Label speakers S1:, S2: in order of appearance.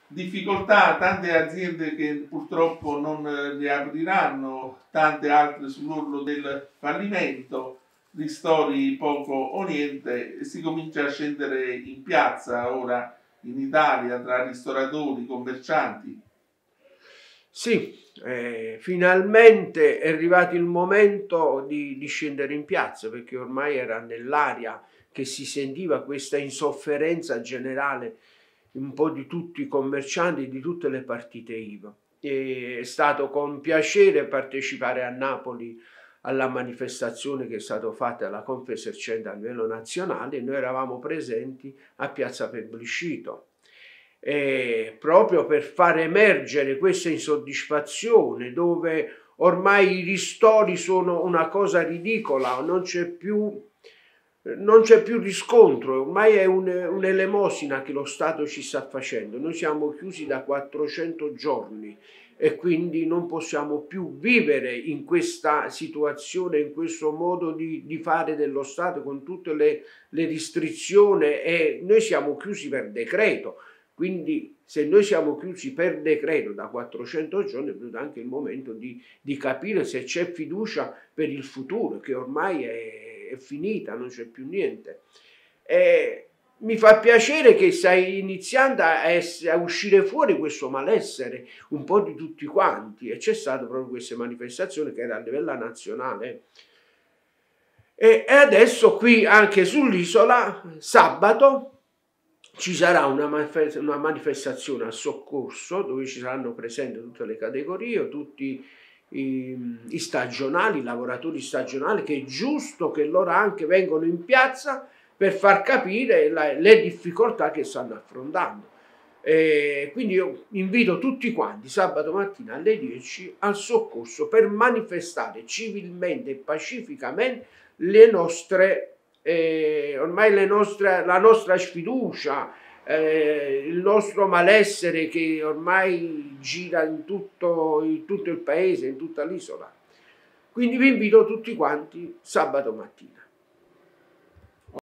S1: difficoltà, tante aziende che purtroppo non riapriranno, tante altre sull'orlo del fallimento, ristori poco o niente, e si comincia a scendere in piazza ora in Italia tra ristoratori, commercianti.
S2: Sì, finalmente è arrivato il momento di scendere in piazza, perché ormai era nell'aria che si sentiva questa insofferenza generale un po' di tutti i commercianti di tutte le partite IVA. È stato con piacere partecipare a Napoli alla manifestazione che è stata fatta alla Confesercenti a livello nazionale. Noi eravamo presenti a Piazza Plebiscito, proprio per far emergere questa insoddisfazione, dove ormai i ristori sono una cosa ridicola, non c'è più riscontro, ormai è un'elemosina che lo Stato ci sta facendo. Noi siamo chiusi da 400 giorni e quindi non possiamo più vivere in questa situazione, in questo modo di fare dello Stato con tutte le restrizioni, e noi siamo chiusi per decreto. Quindi se noi siamo chiusi per decreto da 400 giorni è venuto anche il momento di capire se c'è fiducia per il futuro, che ormai è finita, non c'è più niente. Mi fa piacere che stai iniziando a uscire fuori questo malessere un po' di tutti quanti, e c'è stata proprio questa manifestazione che era a livello nazionale. E adesso qui anche sull'isola sabato ci sarà una manifestazione a Soccorso, dove ci saranno presenti tutte le categorie, tutti i stagionali, i lavoratori stagionali, che è giusto che loro anche vengano in piazza per far capire le difficoltà che stanno affrontando. Quindi io invito tutti quanti sabato mattina alle 10 al Soccorso per manifestare civilmente e pacificamente le nostre ormai la nostra sfiducia, il nostro malessere che ormai gira in tutto il paese, in tutta l'isola. Quindi vi invito tutti quanti sabato mattina.